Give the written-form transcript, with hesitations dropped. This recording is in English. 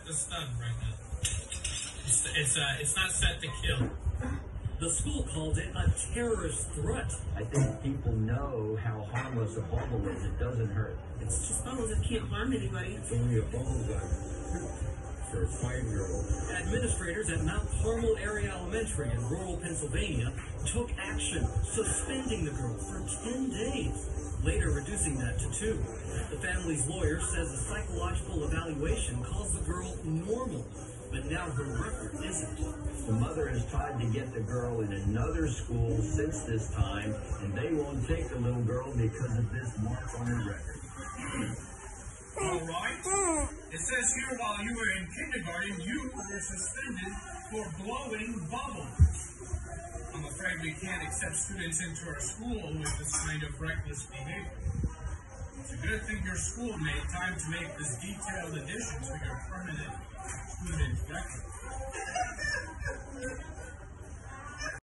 the stun right now. It's not set to kill. The school called it a terrorist threat. I think people know how harmless a bubble is. It doesn't hurt. It's just bubbles that can't harm anybody. It's only a bubble gun for a 5-year-old. Administrators at Mount Carmel Area Elementary in rural Pennsylvania took action, suspending the girl for 10 days, later reducing that to 2. The family's lawyer says a psychological evaluation calls the girl normal, but now her record isn't. The mother has tried to get the girl in another school since this time, and they won't take the little girl because of this mark on her record. All right. It says here while you were in kindergarten, you were suspended for blowing bubbles. I'm afraid we can't accept students into our school with this kind of reckless behavior. It's a good thing your school made time to make this detailed addition to your permanent student record.